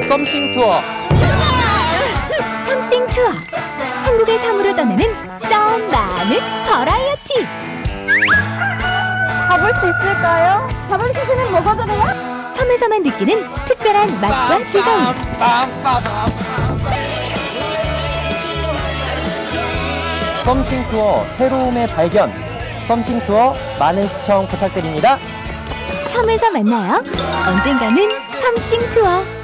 썸씽 투어. 썸씽 투어. 한국의 섬으로 떠나는 썸 많은 버라이어티. 잡을 수 있을까요? 잡을 수 있으면 먹어도 돼요? 섬에서만 느끼는 특별한 맛과 즐거움. 썸씽 투어 새로움의 발견. 썸씽 투어 많은 시청 부탁드립니다. 섬에서 만나요. 언젠가는 썸씽 투어.